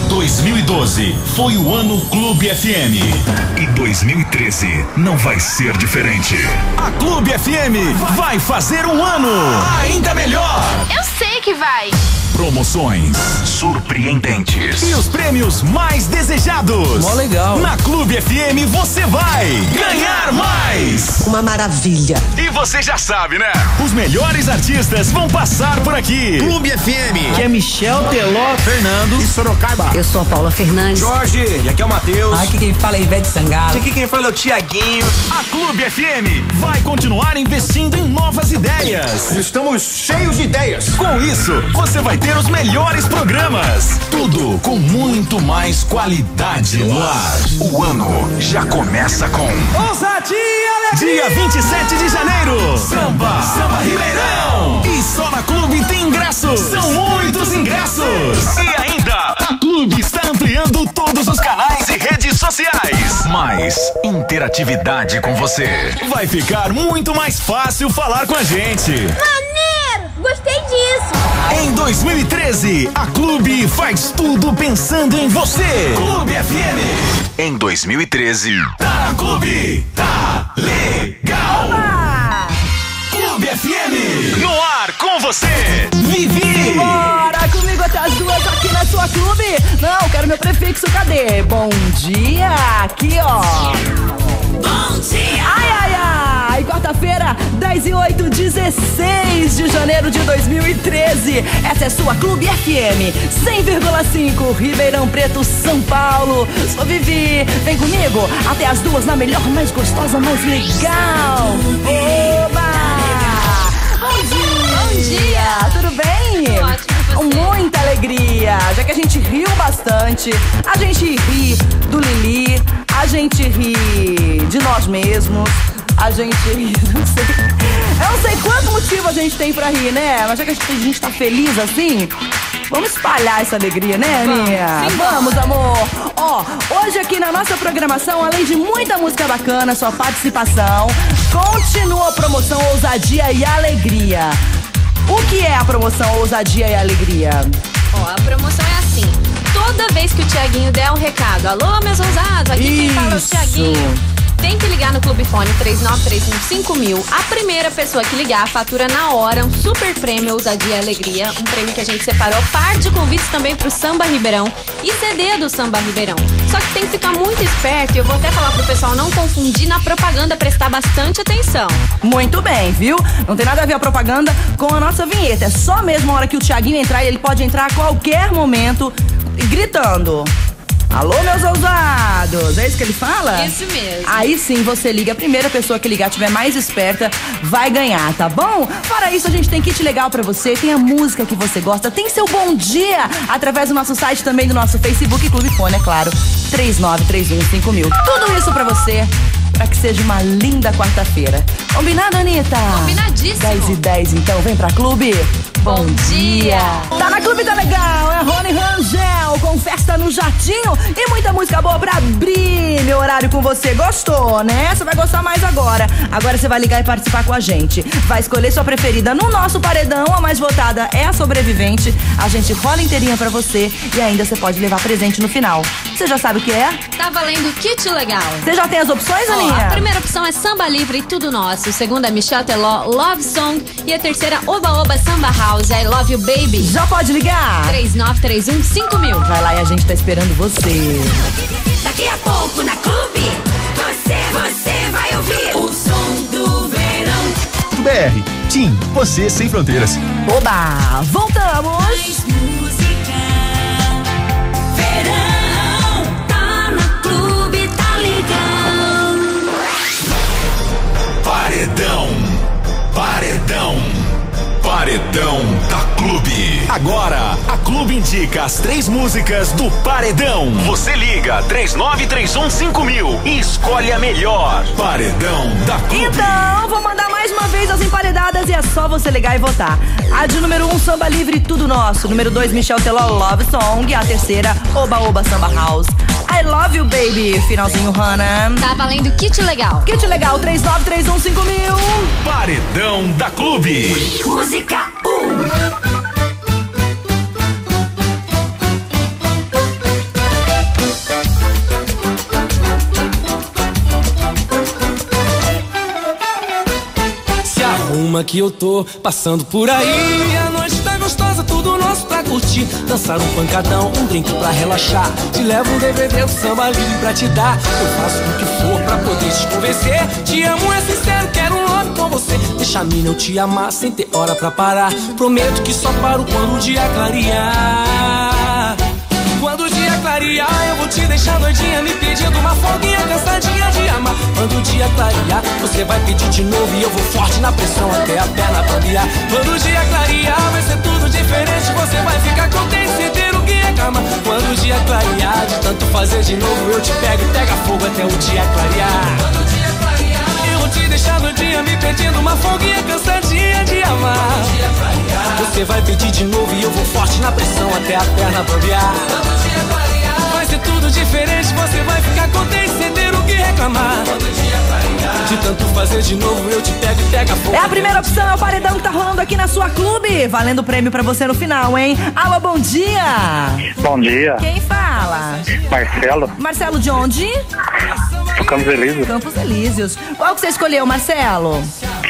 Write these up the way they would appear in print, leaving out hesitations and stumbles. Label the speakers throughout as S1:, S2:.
S1: 2012 foi o ano Clube FM. E 2013 não vai ser diferente. A Clube FM vai fazer um ano ainda melhor.
S2: Eu sei que vai.
S1: Promoções surpreendentes e os prêmios mais desejados.
S3: Mó legal.
S1: Na Clube FM você vai ganhar mais.
S4: Uma maravilha.
S1: E você já sabe, né? Os melhores artistas vão passar por aqui. Clube FM.
S3: Que é Michel Teló, Fernando
S5: e Sorocaba.
S4: Eu sou a Paula Fernandes.
S5: Jorge, e aqui é o Matheus.
S3: Aqui quem fala é Ivete Sangalo.
S5: Aqui quem fala é o Tiaguinho.
S1: A Clube FM vai continuar investindo em novas ideias.
S5: Estamos cheios de ideias.
S1: Com isso, você vai ter os melhores programas. Tudo com muito mais qualidade no ar. O ano já começa com
S3: Ousadia e Alegria.
S1: Dia 27 de janeiro. Samba Ribeirão. E só na Clube tem ingressos. São muitos ingressos. E ainda, a Clube está ampliando todos os canais e redes sociais. Mais interatividade com você. Vai ficar muito mais fácil falar com a gente.
S2: Maneiro! Gostei disso.
S1: Em 2013, a Clube faz tudo pensando em você. Clube FM. Em 2013, tá na Clube, tá legal.
S2: Oba!
S1: Clube FM. No ar com você, Vivi.
S6: Bora comigo até as 2 aqui na sua Clube. Não, quero meu prefixo, cadê? Bom dia, aqui ó.
S2: Bom dia.
S6: Ai, ai, ai, quarta-feira, 10 e 8, 16 de janeiro de 2013. Essa é sua Clube FM 100,5, Ribeirão Preto, São Paulo. Sou Vivi, vem comigo até as 2 na melhor, mais gostosa, mais legal. Oba! Bom dia! Bom dia! Tudo bem?
S2: Ótimo, você?
S6: Muita alegria, já que a gente riu bastante. A gente ri do Lili, a gente ri de nós mesmos. A gente ri, eu não sei quanto motivo a gente tem pra rir, né? Mas já que a gente tá feliz assim, vamos espalhar essa alegria, né, Aninha?
S2: Sim,
S6: vamos, amor. Ó, hoje aqui na nossa programação, além de muita música bacana, sua participação, continua a promoção Ousadia e Alegria. O que é a promoção Ousadia e Alegria?
S2: Ó, a promoção é assim. Toda vez que o Tiaguinho der um recado, alô, meus ousados, aqui quem fala é o Tiaguinho. Tem que ligar no Clube Fone 39315000. A primeira pessoa que ligar fatura na hora um super prêmio Ousadia e Alegria. Um prêmio que a gente separou, par de convites também pro Samba Ribeirão e CD do Samba Ribeirão. Só que tem que ficar muito esperto e eu vou até falar pro pessoal não confundir na propaganda, prestar bastante atenção.
S6: Muito bem, viu? Não tem nada a ver a propaganda com a nossa vinheta. É só mesmo a hora que o Tiaguinho entrar e ele pode entrar a qualquer momento gritando: alô, meus ousados! É isso que ele fala?
S2: Isso mesmo.
S6: Aí sim você liga, a primeira pessoa que ligar, tiver mais esperta, vai ganhar, tá bom? Para isso a gente tem kit legal pra você, tem a música que você gosta, tem seu bom dia através do nosso site, também do nosso Facebook, Clube Fone, é claro, 39315000. Tudo isso pra você, pra que seja uma linda quarta-feira. Combinado, Anitta?
S2: Combinadíssimo.
S6: 10 e 10, então, vem pra Clube. Bom dia! Tá na Clube, tá legal! É Rony Rangel com Festa no Jatinho e muita música boa pra abrir meu horário com você. Gostou, né? Você vai gostar mais agora. Agora você vai ligar e participar com a gente. Vai escolher sua preferida no nosso paredão. A mais votada é a sobrevivente. A gente rola inteirinha pra você e ainda você pode levar presente no final. Você já sabe o que é?
S2: Tá valendo kit legal.
S6: Você já tem as opções,
S2: Ó,
S6: Aninha?
S2: a primeira opção é Samba Livre e Tudo Nosso. A segunda é Michel Teló, Love Song. E a terceira, Oba Oba Samba House, I Love You Baby.
S6: Já pode ligar?
S2: 39315000.
S6: Vai lá e a gente tá esperando você.
S7: Daqui a pouco na Clube, você vai ouvir o som do verão.
S1: BR, Tim, você sem fronteiras.
S6: Oba! Voltamos!
S7: Mais música, verão, tá na Clube, tá legal.
S1: Paredão, paredão, paredão da Clube. Agora, a Clube indica as 3 músicas do Paredão. Você liga 39315000 e escolhe a melhor. Paredão da Clube.
S6: Então, vou mandar mais uma vez as emparedadas e é só você ligar e votar. A de número 1, Samba Livre, Tudo Nosso. Número 2, Michel Teló, Love Song. E a terceira, Oba Oba Samba House. I Love You Baby. Finalzinho, Hannah.
S2: Tá valendo kit legal.
S6: Kit legal, 39315000.
S1: Paredão da Clube.
S7: Música 1.
S3: calma que eu tô passando por aí. A noite tá gostosa, tudo nosso pra curtir. Dançar um pancadão, um drink pra relaxar. Te levo um DVD, um samba livre pra te dar. Eu faço o que for pra poder te convencer. Te amo, é sincero, quero um love com você. Deixa a mina eu te amar sem ter hora pra parar. Prometo que só paro quando o dia clarear. Quando o dia clarear, eu vou te deixar doidinha, me pedindo uma folguinha, cansadinha de amar. Quando o dia clarear, você vai pedir de novo e eu vou forte na pressão até a perna bambear. Quando o dia clarear, vai ser tudo diferente, você vai ficar contente sem ter o que reclamar. Quando o dia clarear, de tanto fazer de novo, eu te pego e pega fogo até o dia clarear. Quando o dia clarear, eu vou te deixar doidinha, me pedindo uma folguinha, cansadinha de amar. Você vai pedir de novo e eu vou forte na pressão até a perna bambear. Vai ser tudo diferente, você vai ficar contente sem ter o que reclamar. De tanto fazer de novo, eu te pego e pega fogo.
S6: É a primeira opção, é o paredão que tá rolando aqui na sua clube. Valendo prêmio pra você no final, hein? Alô, bom dia.
S8: Bom dia.
S6: Quem fala?
S8: Marcelo.
S6: Marcelo de onde?
S8: Campos Elíseos.
S6: Campos Elíseos. Qual que você escolheu, Marcelo?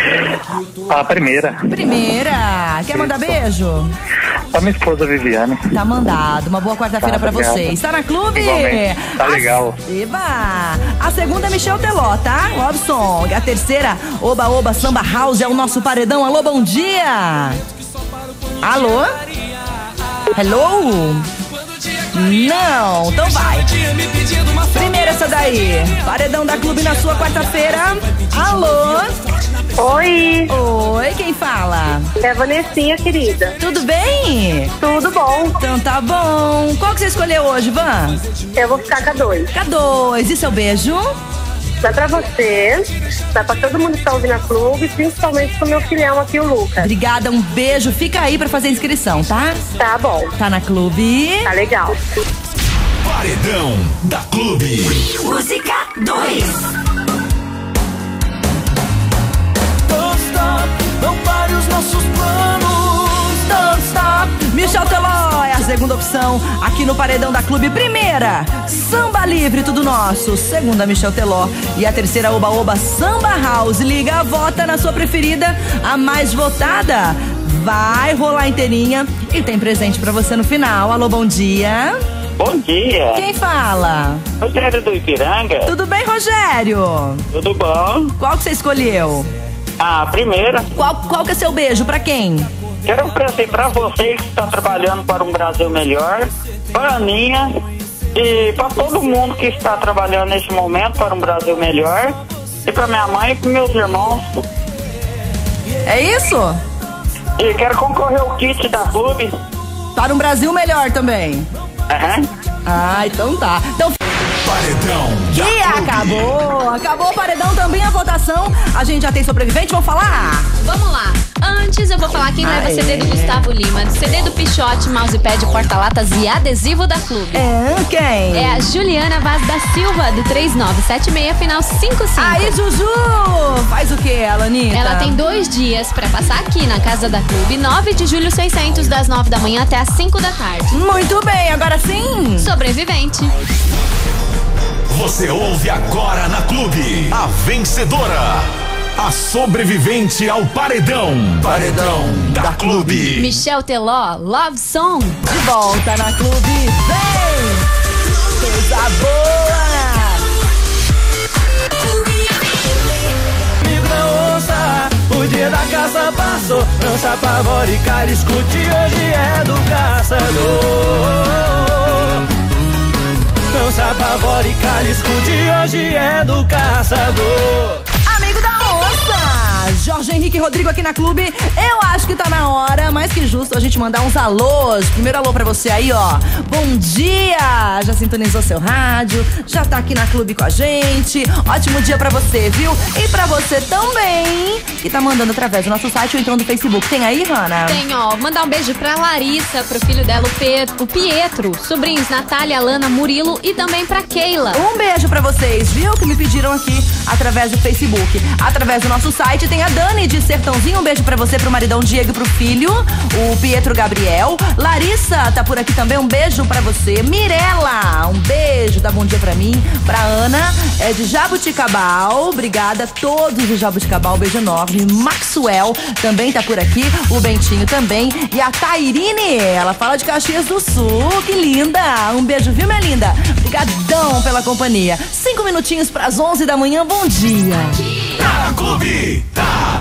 S8: A primeira.
S6: Primeira. Quer mandar beijo?
S8: A minha esposa Viviane.
S6: Tá mandado. Uma boa quarta-feira pra
S8: obrigado.
S6: vocês. Tá na clube?
S8: Igualmente. Tá legal.
S6: Eba! A segunda é Michel Teló, tá? Love Song. A terceira, Oba Oba Samba House, é o nosso paredão. Alô, bom dia! Alô? Hello? Não, então vai. Primeiro essa daí. Paredão da clube na sua quarta-feira. Alô?
S9: Oi.
S6: Oi, quem fala?
S9: É a Vanessinha, querida.
S6: Tudo bem?
S9: Tudo bom.
S6: Então tá bom. Qual que você escolheu hoje, Van?
S9: Eu vou ficar com a 2.
S6: K2. E seu beijo?
S9: Vai pra você, vai pra todo mundo que tá ouvindo a clube, principalmente pro meu filhão aqui, o Lucas.
S6: Obrigada, um beijo. Fica aí pra fazer a inscrição, tá?
S9: Tá bom.
S6: Tá na clube?
S9: Tá legal.
S1: Paredão da Clube.
S7: Música 2.
S3: Don't stop, não pare os nossos planos.
S6: Don't stop. Michel Teló é a segunda opção aqui no Paredão da Clube. Primeira, Samba Livre, tudo nosso. Segunda, Michel Teló. E a terceira, Oba Oba Samba House. Liga, vota na sua preferida, a mais votada. Vai rolar inteirinha e tem presente pra você no final. Alô, bom dia.
S8: Bom dia.
S6: Quem fala?
S8: Rogério do Ipiranga.
S6: Tudo bem, Rogério?
S8: Tudo bom?
S6: Qual que você escolheu?
S8: A primeira.
S6: Qual que é seu beijo? Pra quem?
S8: Quero oferecer pra você que está trabalhando para um Brasil melhor, para a Aninha e para todo mundo que está trabalhando neste momento para um Brasil melhor, e para minha mãe e para meus irmãos.
S6: É isso?
S8: E quero concorrer ao kit da clube.
S6: Para um Brasil melhor também. Ah, então tá. Então...
S1: Paredão da
S6: E
S1: Clube.
S6: acabou o paredão, também a votação. A gente já tem sobrevivente, vamos falar?
S2: Vamos lá. Antes eu vou falar quem leva CD do Gustavo Lima, CD do Pichote, mousepad, porta-latas e adesivo da Clube.
S6: É, quem?
S2: É a Juliana Vaz da Silva, do 3976, final 55.
S6: Aí, Juju! Faz o que, Alanita?
S2: Ela tem 2 dias pra passar aqui na Casa da Clube, 9 de julho 600, das 9 da manhã até as 5 da tarde.
S6: Muito bem, agora sim.
S2: Sobrevivente.
S1: Você ouve agora na Clube a vencedora, a sobrevivente ao Paredão. Paredão da Clube.
S2: Michel Teló, Love Song.
S6: De volta na Clube, vem! Coisa boa!
S3: Amigo, não ouça, o dia da caça passou. Não se apavore, cara, escute, hoje é do caçador. Não se apavore, cara, escute, hoje é do caçador.
S6: Amigo da onça! Jorge Henrique e Rodrigo aqui na Clube. Eu acho que tá na hora, mais que justo, a gente mandar uns alôs. Primeiro alô pra você aí, ó. Bom dia! Já sintonizou seu rádio, já tá aqui na Clube com a gente. Ótimo dia pra você, viu? E pra você também, que tá mandando através do nosso site ou então do Facebook. Tem aí, Hanna?
S2: Tem, ó. Mandar um beijo pra Larissa, pro filho dela, o Pietro. Sobrinhos Natália, Alana, Murilo e também pra Keila.
S6: Um beijo pra vocês, viu? Que me pediram aqui através do Facebook. Através do nosso site tem a Dani de Sertãozinho. Um beijo pra você, pro maridão Diego e pro filho, o Pietro Gabriel. Larissa tá por aqui também. Um beijo pra você. Mirella Opa, um beijo, dá bom dia pra mim. Pra Ana, é de Jabuticabal. Obrigada a todos de Jabuticabal, beijo enorme. Maxwell também tá por aqui, o Bentinho também. E a Tairine, ela fala de Caxias do Sul, que linda. Um beijo, viu, minha linda? Obrigadão pela companhia. 5 minutinhos pras 11 da manhã, bom dia.
S1: Tá na Clube, tá